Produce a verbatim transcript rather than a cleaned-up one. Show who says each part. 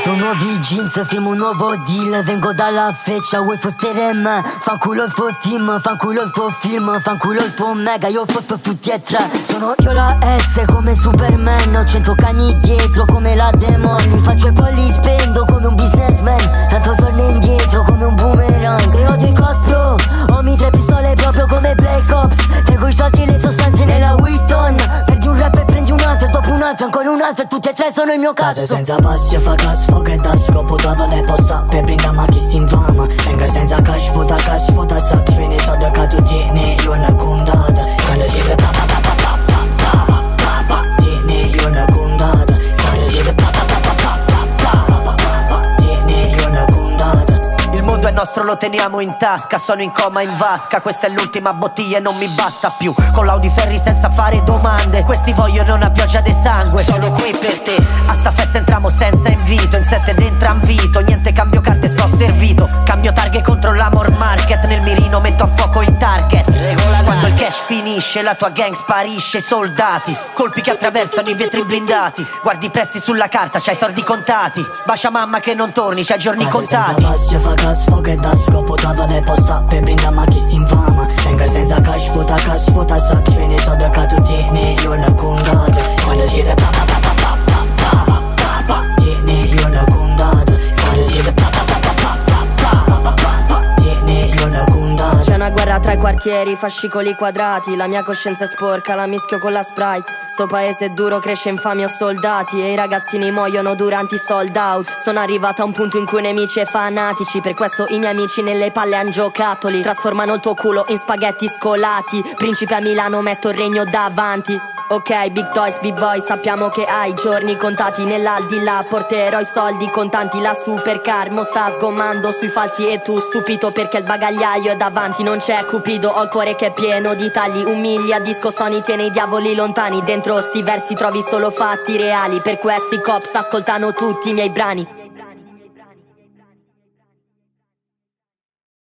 Speaker 1: Dentro nuovi jeans, firmo un nuovo deal. Vengo dalla feccia, vuoi fottere me? Fanculo il tuo team, fanculo il tuo film, fanculo il tuo mega, io fotto tutti e tre. Sono io la S come Superman, ho cento cani dietro come la Demon. Faccio i polli, spendo come un businessman, tanto torno indietro come un boomerang. Io odio i costro, ho mi tre pistole proprio come Black Ops. Tengo i soldi e le sostanze nella Wheaton. Perdi un rap e prendi un altro, dopo un altro, ancora un altro, e tutti e tre sono il mio cazzo.
Speaker 2: Case senza passi e fa caspo che da scopo dava le posta per brinda ma chi sti infama. Venga senza cash, futa cash, futa sac, fini soldi che tu tieni, io una condata. Quando si vede pa pa pa pa pa pa pa pa pa, tieni, io una condata. Quando si vede pa pa pa pa pa pa pa pa pa pa, tieni, io una condata.
Speaker 3: Il mondo è nostro, lo teniamo in tasca. Sono in coma in vasca, questa è l'ultima bottiglia e non mi basta più. Con l'audiferri senza fare domande, questi vogliono una pioggia di sangue. Sono qui per te, a sta festa entriamo senza invito. In sette dentro invito, niente cambio carte, sto servito. Cambio targhe contro l'amor market, nel mirino metto a fuoco il target. Quando il cash finisce, la tua gang sparisce. Soldati, colpi che attraversano i vetri blindati. Guardi i prezzi sulla carta, c'hai soldi contati. Bacia mamma che non torni, c'hai giorni contati.
Speaker 2: Caspo che da scopo dava le posta per brinda ma chi sti infama. Venga senza cash, futa cash, futa sac, fini soldi che tu tieni, io una condata. Quando siete pa pa pa pa pa pa pa pa pa, tieni, io una condata. Quando siete pa pa pa pa pa pa pa pa pa, tieni, io una condata.
Speaker 4: C'è una guerra tra i quartieri, fascicoli quadrati. La mia coscienza è sporca, la mischio con la Sprite. Sto paese è duro, cresce infami o soldati, e i ragazzini muoiono durante i sold out. Sono arrivato a un punto in cui nemici e fanatici, per questo i miei amici nelle palle han giocattoli. Trasformano il tuo culo in spaghetti scolati. Principe a Milano, metto il regno davanti. Ok, big toys, big boy, sappiamo che hai giorni contati nell'aldilà. Porterò i soldi contanti, la supercar mo sta sgommando sui falsi e tu stupito perché il bagagliaio è davanti. Non c'è cupido, ho il cuore che è pieno di tagli. Umili a disco Sony, tiene i diavoli lontani. Dentro sti versi trovi solo fatti reali. Per questi cops ascoltano tutti i miei brani.